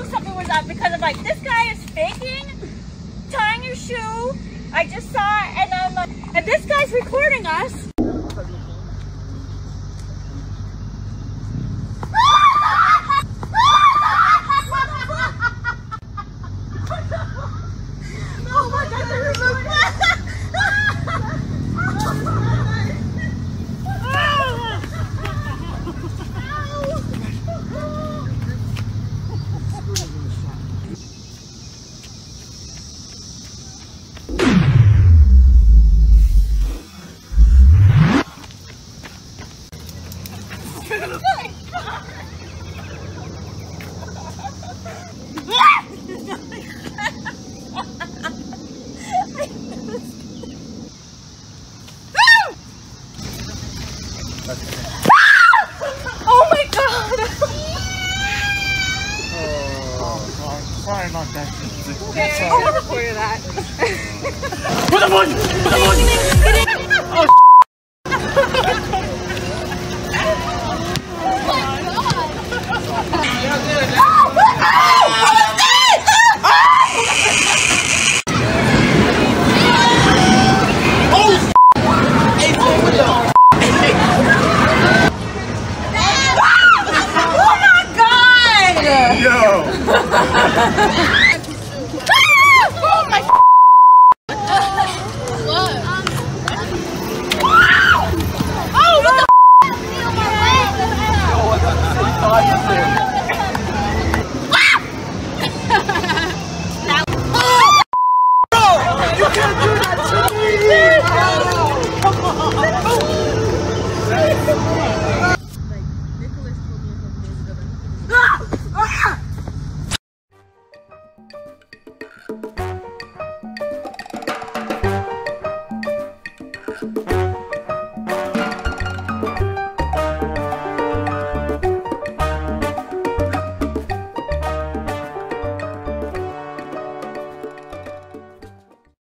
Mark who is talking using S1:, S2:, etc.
S1: something was up because I'm like, this guy is faking tying your shoe. I just saw it, and I'm like, and this guy's recording us. Oh my God, there is oh my God!
S2: Oh, sorry about that.
S1: Okay, I'll record that.
S2: What the fuck? Oh,